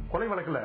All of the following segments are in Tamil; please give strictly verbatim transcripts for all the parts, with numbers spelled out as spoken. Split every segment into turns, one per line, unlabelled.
கொலை வழக்குல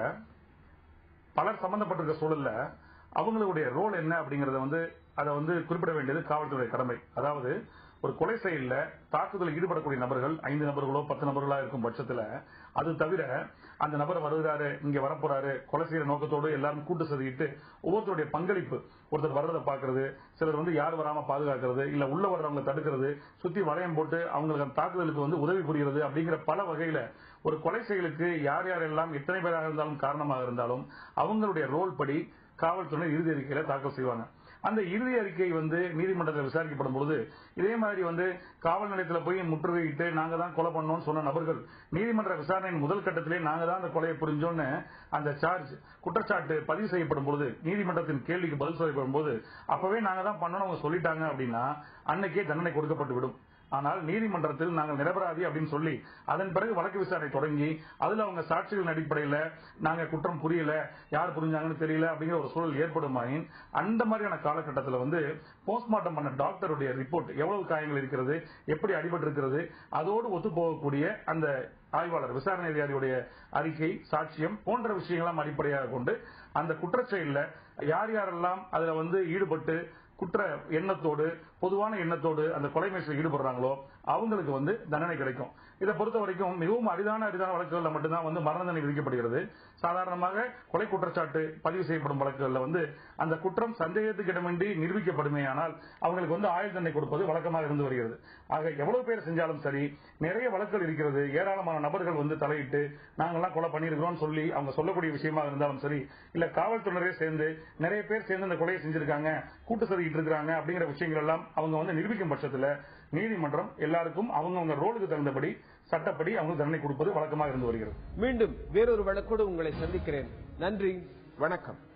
பலர் சம்பந்தப்பட்டிருக்க சூழல்ல அவங்களுடைய ரோல் என்ன அப்படிங்கறத வந்து அதை வந்து குறிப்பிட வேண்டியது காவல்துறை கடமை. அதாவது ஒரு கொலை செயல்ல தாக்குதலில் ஈடுபடக்கூடிய நபர்கள் ஐந்து நபர்களோ பத்து நபர்களா இருக்கும் பட்சத்துல அது தவிர அந்த நபர் வருகிறாரு, இங்க வரப்போறாரு, கொலை செய்யற நோக்கத்தோடு எல்லாரும் கூட்டு சதிக்கிட்டு ஒவ்வொருத்தருடைய பங்களிப்பு, ஒருத்தர் வர்றதை பாக்குறது, சிலர் வந்து யார் வராம பாதுகாக்கிறது, இல்ல உள்ள வர்றவங்களை தடுக்கிறது, சுத்தி வளையம் போட்டு அவங்களுக்கு தாக்குதலுக்கு வந்து உதவி புரிகிறது அப்படிங்கிற பல வகையில ஒரு கொலை செயலுக்கு யார் யாரெல்லாம் எத்தனை பேராக இருந்தாலும் காரணமாக இருந்தாலும் அவங்களுடைய ரோல் படி காவல்துறை இறுதி அறிக்கையில தாக்கல் செய்வாங்க. அந்த இறுதி அறிக்கை வந்து நீதிமன்றத்தில் விசாரிக்கப்படும் பொழுது இதே மாதிரி வந்து காவல் நிலையத்தில் போய் முற்றுகையிட்டு நாங்க தான் கொலை பண்ணோம்னு சொன்ன நபர்கள் நீதிமன்ற விசாரணையின் முதல் கட்டத்திலே நாங்க தான் அந்த கொலையை புரிஞ்சோன்னு அந்த சார்ஜ் குற்றச்சாட்டு பதிவு செய்யப்படும் பொழுது நீதிமன்றத்தின் கேள்விக்கு பதில் சொல்லப்படும் போது அப்பவே நாங்க தான் பண்ணோம்னு அவங்க சொல்லிட்டாங்க அப்படின்னா அன்னைக்கே தண்டனை கொடுக்கப்பட்டு விடும். ஆனால் நீதிமன்றத்தில் நாங்கள் நிரபராதி அப்படின்னு சொல்லி அதன் பிறகு வழக்கு விசாரணை தொடங்கி அதுல அவங்க சாட்சிகளின் அடிப்படையில் நாங்க குற்றம் புரியல, யார் புரிஞ்சாங்கன்னு தெரியல அப்படிங்கிற ஒரு சூழல் ஏற்படுமாயின் அந்த மாதிரியான காலகட்டத்தில் வந்து போஸ்ட்மார்ட்டம் பண்ண டாக்டருடைய ரிப்போர்ட் எவ்வளவு காயங்கள் இருக்கிறது, எப்படி அடிபட்டு இருக்கிறது, அதோடு ஒத்து போகக்கூடிய அந்த ஆய்வாளர் விசாரணை அதிகாரியுடைய அறிக்கை, சாட்சியம் போன்ற விஷயங்களாம் அடிப்படையாக கொண்டு அந்த குற்றச்செயல்ல யார் யாரெல்லாம் அதுல வந்து ஈடுபட்டு குற்ற எண்ணத்தோடு பொதுவான எண்ணத்தோடு அந்த கொலை முயற்சியில் ஈடுபடுறாங்களோ அவங்களுக்கு வந்து தண்டனை கிடைக்கும். இதை பொறுத்த வரைக்கும் மிகவும் அரிதான அரிதான வழக்குகளில் மட்டும்தான் வந்து மரண தண்டனை விதிக்கப்படுகிறது. சாதாரணமாக கொலை குற்றச்சாட்டு பதிவு செய்யப்படும் வழக்குகளில் வந்து அந்த குற்றம் சந்தேகத்துக்கு இடமின்றி நிரூபிக்கப்படுமே ஆனால் அவங்களுக்கு வந்து ஆயுள் தண்டனை கொடுப்பது வழக்கமாக இருந்து வருகிறது. ஆக எவ்வளவு பேர் செஞ்சாலும் சரி நிறைய வழக்குகள் இருக்கிறது, ஏராளமான நபர்கள் வந்து தலையிட்டு நாங்கெல்லாம் கொலை பண்ணிருக்கிறோம் சொல்லி அவங்க சொல்லக்கூடிய விஷயமாக இருந்தாலும் சரி, இல்ல காவல்துறையினரே சேர்ந்து நிறைய பேர் சேர்ந்து அந்த கொலையை செஞ்சிருக்காங்க, கூட்டு சதி இருக்காங்க அப்படிங்கிற விஷயங்கள் எல்லாம் அவங்க வந்து நிரூபிக்கும் பட்சத்தில் நீதிமன்றம் எல்லாருக்கும் அவங்க ரோலுக்கு தகுந்தபடி சட்டப்படி அவங்க தண்டனை கொடுப்பது வழக்கமாக இருந்து வருகிறது.
மீண்டும் வேறொரு வழக்கோடு உங்களை சந்திக்கிறேன். நன்றி, வணக்கம்.